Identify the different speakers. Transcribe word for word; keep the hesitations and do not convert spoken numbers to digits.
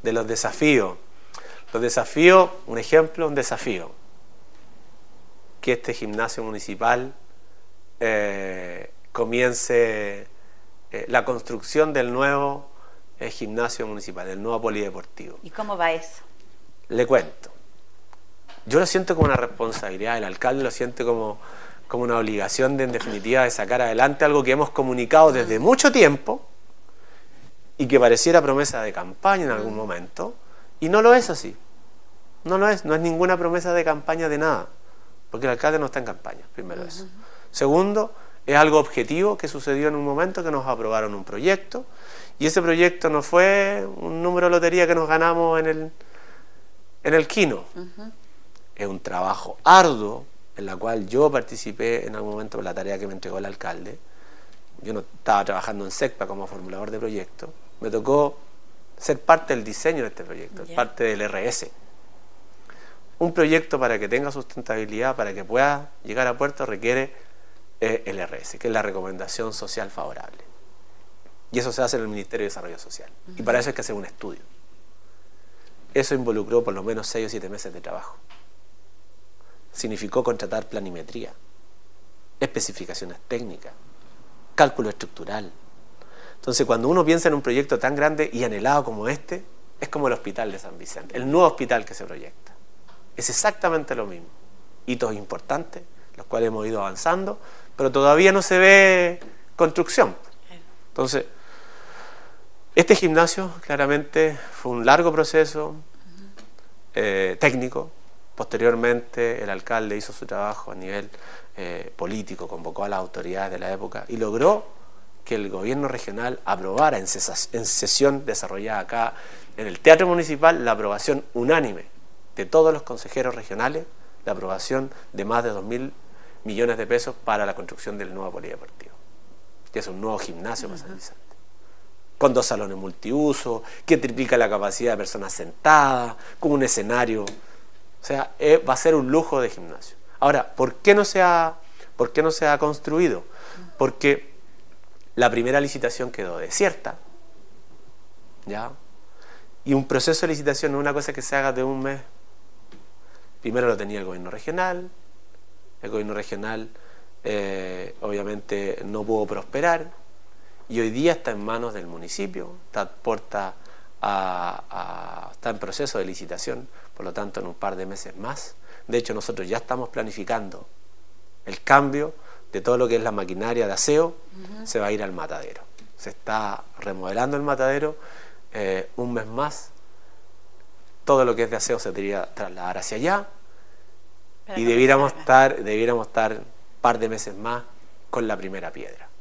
Speaker 1: de los desafíos. Los desafíos, un ejemplo, un desafío. Que este gimnasio municipal eh, comience eh, la construcción del nuevo eh, gimnasio municipal, del nuevo polideportivo.
Speaker 2: ¿Y cómo va eso?
Speaker 1: Le cuento. Yo lo siento como una responsabilidad, el alcalde lo siente como, como una obligación de, en definitiva, de sacar adelante algo que hemos comunicado desde mucho tiempo y que pareciera promesa de campaña en algún momento, y no lo es así. No lo es, no es ninguna promesa de campaña de nada, porque el alcalde no está en campaña, primero eso. Uh-huh. Segundo, es algo objetivo que sucedió en un momento que nos aprobaron un proyecto, y ese proyecto no fue un número de lotería que nos ganamos en el, en el Quino. Uh-huh. Es un trabajo arduo, en la cual yo participé en algún momento por la tarea que me entregó el alcalde. Yo no estaba trabajando en SECPA como formulador de proyectos, me tocó ser parte del diseño de este proyecto, yeah. parte del R S. Un proyecto, para que tenga sustentabilidad, para que pueda llegar a puerto, requiere eh, el R S, que es la recomendación social favorable. Y eso se hace en el Ministerio de Desarrollo Social. Uh-huh. Y para eso hay que hacer un estudio. Eso involucró por lo menos seis o siete meses de trabajo. Significó contratar planimetría, especificaciones técnicas, cálculo estructural. Entonces, cuando uno piensa en un proyecto tan grande y anhelado como este, es como el Hospital de San Vicente, el nuevo hospital que se proyecta. Es exactamente lo mismo. Hitos importantes, los cuales hemos ido avanzando, pero todavía no se ve construcción. Entonces, este gimnasio claramente fue un largo proceso eh, técnico. Posteriormente, el alcalde hizo su trabajo a nivel eh, político, convocó a las autoridades de la época y logró que el gobierno regional aprobara en, ses en sesión desarrollada acá en el Teatro Municipal la aprobación unánime de todos los consejeros regionales, la aprobación de más de dos mil millones de pesos para la construcción del nuevo polideportivo, que es un nuevo gimnasio para San Vicente, con dos salones multiuso, que triplica la capacidad de personas sentadas, con un escenario. O sea, eh, va a ser un lujo de gimnasio. Ahora, ¿por qué no se ha, por qué no se ha construido? Porque la primera licitación quedó desierta, ¿ya? Y un proceso de licitación no es una cosa que se haga de un mes. Primero lo tenía el gobierno regional, el gobierno regional eh, obviamente no pudo prosperar, y hoy día está en manos del municipio, está, porta a, a, está en proceso de licitación, por lo tanto en un par de meses más. De hecho, nosotros ya estamos planificando el cambio de todo lo que es la maquinaria de aseo, uh-huh. se va a ir al matadero. Se está remodelando el matadero, eh, un mes más, todo lo que es de aseo se debería trasladar hacia allá, pero y debiéramos estar, debiéramos estar un par de meses más con la primera piedra.